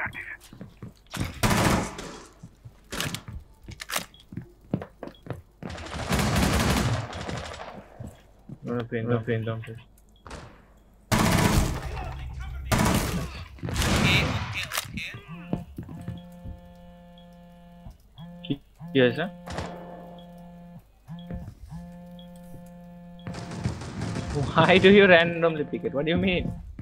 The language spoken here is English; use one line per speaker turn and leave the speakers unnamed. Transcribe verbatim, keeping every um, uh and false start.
I'm gonna paint down, paint down. Please.
Okay, okay, okay.
Yes, sir. Why do you randomly pick it? What do you mean?